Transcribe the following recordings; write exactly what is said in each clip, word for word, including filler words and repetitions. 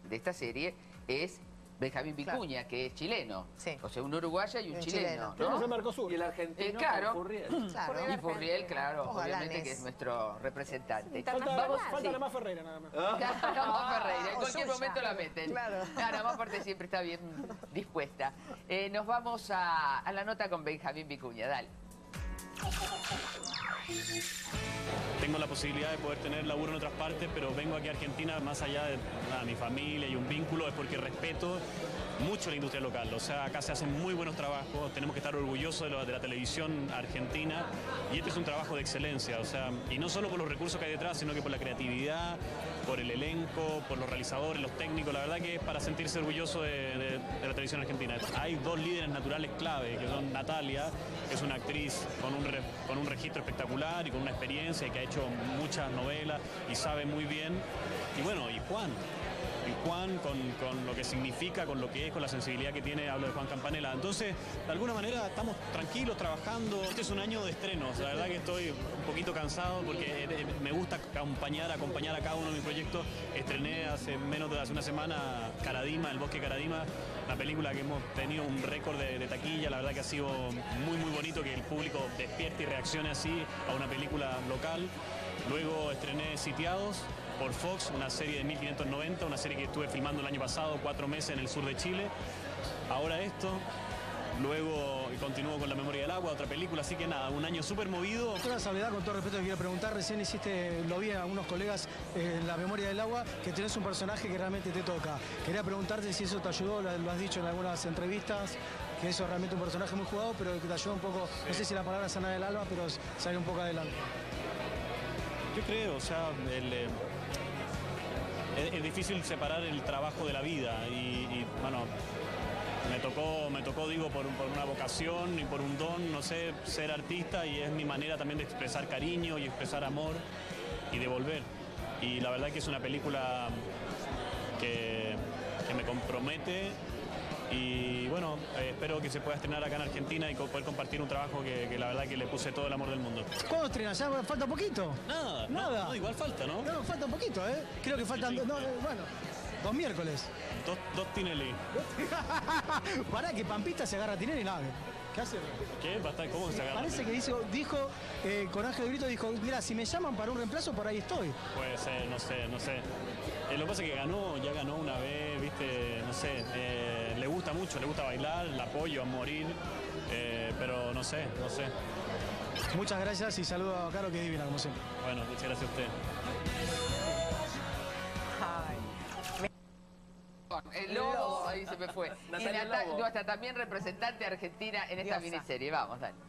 de esta serie es Benjamín Vicuña, claro, que es chileno. Sí. O sea, un uruguayo y un, un chileno. chileno, ¿no? Es el Mercosur. Y el argentino, eh, claro. Furriel. Claro. Y Furriel, claro, Ojalá obviamente es. que es nuestro representante. Falta, Vamos, falta sí. nada más Ferreira, nada más. Nada más Ferreira, en o cualquier suya. momento la meten. Claro. Nada más aparte siempre está bien dispuesta. Eh, nos vamos a, a la nota con Benjamín Vicuña, dale. Tengo la posibilidad de poder tener laburo en otras partes, pero vengo aquí a Argentina más allá de nada, mi familia y un vínculo, es porque respeto mucho la industria local. O sea, acá se hacen muy buenos trabajos, tenemos que estar orgullosos de, lo, de la televisión argentina, y este es un trabajo de excelencia. O sea, y no solo por los recursos que hay detrás, sino que por la creatividad, por el elenco, por los realizadores, los técnicos. La verdad que es para sentirse orgulloso de, de, de la televisión argentina. Hay dos líderes naturales clave, que son Natalia, que es una actriz con un, re, con un registro espectacular y con una experiencia y que ha hecho muchas novelas y sabe muy bien. Y bueno, y Juan. Y Juan con, con lo que significa, con lo que es, con la sensibilidad que tiene, hablo de Juan Campanella. Entonces, de alguna manera estamos tranquilos, trabajando. Este es un año de estrenos, la verdad que estoy un poquito cansado porque me gusta acompañar, acompañar a cada uno de mis proyectos. Estrené hace menos de hace una semana Caradima, El Bosque Caradima, una película que hemos tenido un récord de, de taquilla. La verdad que ha sido muy muy bonito que el público despierte y reaccione así a una película local. Luego estrené Sitiados por Fox, una serie de mil quinientos noventa, una serie que estuve filmando el año pasado, cuatro meses en el sur de Chile. Ahora esto, luego continúo con La Memoria del Agua, otra película, así que nada, un año súper movido. Doctora Saavedra, con todo respeto te quiero preguntar, recién hiciste, lo vi a algunos colegas en La Memoria del Agua, que tenés un personaje que realmente te toca. Quería preguntarte si eso te ayudó, lo has dicho en algunas entrevistas, que eso es realmente un personaje muy jugado, pero que te ayuda un poco, sí. No sé si la palabra sana del alma, pero sale un poco adelante. Yo creo, o sea, el, eh, es, es difícil separar el trabajo de la vida y, y bueno, me tocó, me tocó digo, por, por una vocación y por un don, no sé, ser artista, y es mi manera también de expresar cariño y expresar amor y devolver. Y la verdad que es una película que, que me compromete. Y bueno, eh, espero que se pueda estrenar acá en Argentina y poder compartir un trabajo que, que la verdad que le puse todo el amor del mundo. ¿Cuándo estrenas? ¿Ya falta poquito? Nada, nada. No, no, igual falta, ¿no? No, falta un poquito, ¿eh? Creo que faltan, sí, sí. No, eh, bueno, dos miércoles. Dos, dos Tinelli. Pará, que Pampita se agarra a Tinelli, nada. ¿Qué hace? ¿Qué? ¿Cómo se agarra? Parece que dijo, dijo eh, con Ángel de Brito, dijo, mira, si me llaman para un reemplazo, por ahí estoy. Puede ser, no sé, no sé. Eh, lo que pasa es que ganó, ya ganó una vez, viste, no sé, eh, le gusta mucho, le gusta bailar, la apoyo a morir, eh, pero no sé, no sé. Muchas gracias y saludo a Caro, que es divina, como siempre. Bueno, muchas gracias a usted. El lobo, ahí se me fue. Y Nata, nuestra también representante argentina en esta Diosa. Miniserie. Vamos, dale.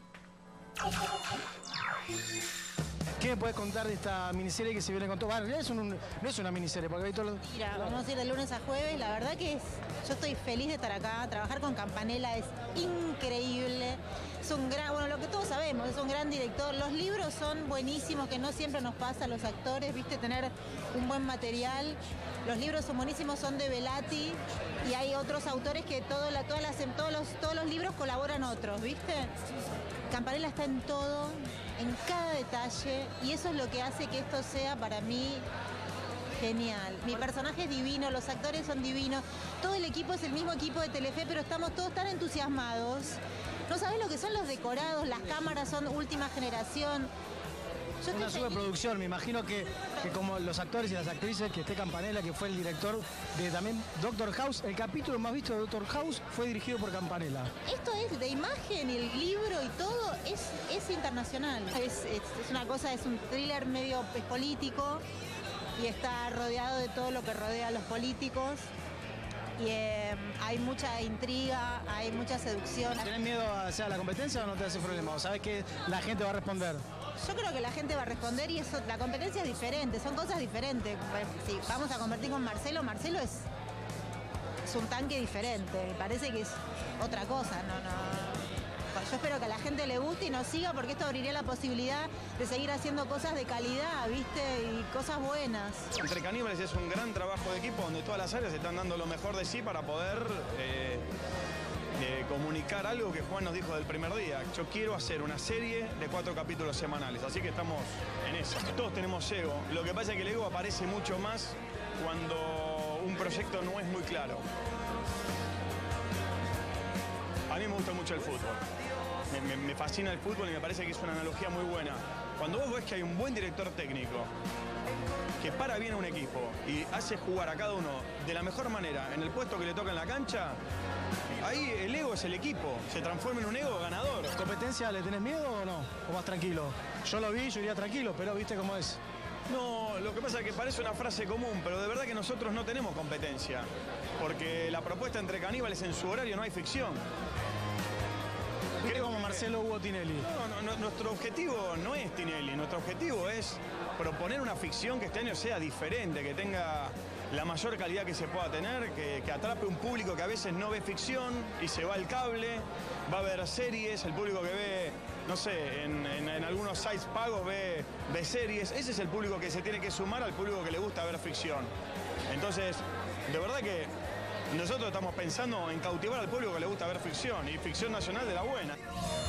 ¿Qué me puedes contar de esta miniserie que se viene con todo? Bueno, en realidad es un, no es una miniserie, porque hay todos los... Mira, vamos a ir de lunes a jueves. La verdad que es, yo estoy feliz de estar acá. Trabajar con Campanella es increíble. Es un gran, bueno, lo que todos sabemos, es un gran director. Los libros son buenísimos, que no siempre nos pasa a los actores, viste, tener un buen material. Los libros son buenísimos, son de Velati, y hay otros autores que todo la, todas las, todos, los, todos los libros colaboran otros, ¿viste? Campanella está en todo, en cada detalle, y eso es lo que hace que esto sea para mí genial. Mi personaje es divino, los actores son divinos, todo el equipo es el mismo equipo de Telefe, pero estamos todos tan entusiasmados. No sabés lo que son los decorados, las cámaras son última generación. Yo Una superproducción, me imagino que, que como los actores y las actrices, que esté Campanella, que fue el director de también Doctor House, el capítulo más visto de Doctor House fue dirigido por Campanella. Esto es de imagen, el libro y todo, es, es internacional. Es, es, es una cosa, es un thriller medio político y está rodeado de todo lo que rodea a los políticos. Y eh, hay mucha intriga, hay mucha seducción. ¿Tienes miedo a hacer la competencia o no te hace problema? ¿O sabes que la gente va a responder? Yo creo que la gente va a responder y eso, la competencia es diferente, son cosas diferentes. Si vamos a competir con Marcelo, Marcelo es, es un tanque diferente, me parece que es otra cosa, no, no. Yo espero que a la gente le guste y nos siga, porque esto abriría la posibilidad de seguir haciendo cosas de calidad, ¿viste? Y cosas buenas. Entre Caníbales es un gran trabajo de equipo donde todas las áreas están dando lo mejor de sí para poder eh, eh, comunicar algo que Juan nos dijo del primer día. Yo quiero hacer una serie de cuatro capítulos semanales, así que estamos en eso. Todos tenemos ego. Lo que pasa es que el ego aparece mucho más cuando un proyecto no es muy claro. A mí me gusta mucho el fútbol. Me, me, me fascina el fútbol y me parece que es una analogía muy buena. Cuando vos ves que hay un buen director técnico que para bien a un equipo y hace jugar a cada uno de la mejor manera en el puesto que le toca en la cancha, ahí el ego es el equipo, se transforma en un ego ganador. ¿Competencia le tenés miedo o no? ¿O más tranquilo? Yo lo vi, yo iría tranquilo, pero viste cómo es. No, lo que pasa es que parece una frase común, pero de verdad que nosotros no tenemos competencia, porque la propuesta entre caníbales en su horario no hay ficción. Creo como Marcelo Hugo Tinelli. No, no, no, nuestro objetivo no es Tinelli, nuestro objetivo es proponer una ficción que este año sea diferente, que tenga la mayor calidad que se pueda tener, que, que atrape un público que a veces no ve ficción y se va al cable, va a ver series, el público que ve, no sé, en, en, en algunos sites pagos ve, ve series. Ese es el público que se tiene que sumar al público que le gusta ver ficción. Entonces, de verdad que nosotros estamos pensando en cautivar al público que le gusta ver ficción, y ficción nacional de la buena.